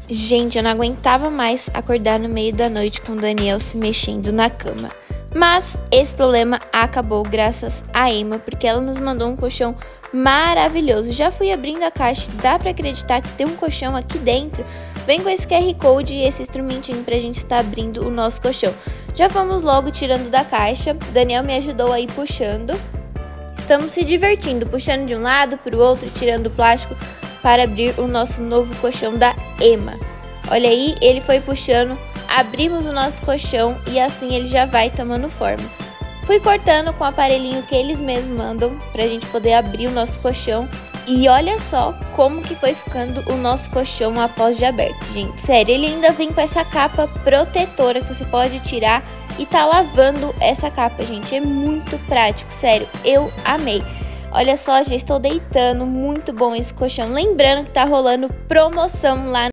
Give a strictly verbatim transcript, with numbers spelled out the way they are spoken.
Gente, eu não aguentava mais acordar no meio da noite com o Daniel se mexendo na cama. Mas esse problema acabou graças a Emma, porque ela nos mandou um colchão maravilhoso. Já fui abrindo a caixa, dá pra acreditar que tem um colchão aqui dentro. Vem com esse Q R Code e esse instrumentinho pra gente estar abrindo o nosso colchão. Já vamos logo tirando da caixa. Daniel me ajudou aí puxando. Estamos se divertindo, puxando de um lado para o outro, tirando o plástico para abrir o nosso novo colchão da Emma. Olha aí, ele foi puxando, abrimos o nosso colchão e assim ele já vai tomando forma. Fui cortando com o aparelhinho que eles mesmos mandam pra gente poder abrir o nosso colchão. E olha só como que foi ficando o nosso colchão após de aberto, gente. Sério, ele ainda vem com essa capa protetora que você pode tirar e tá lavando essa capa, gente. É muito prático, sério, eu amei. Olha só, já estou deitando, muito bom esse colchão. Lembrando que tá rolando promoção lá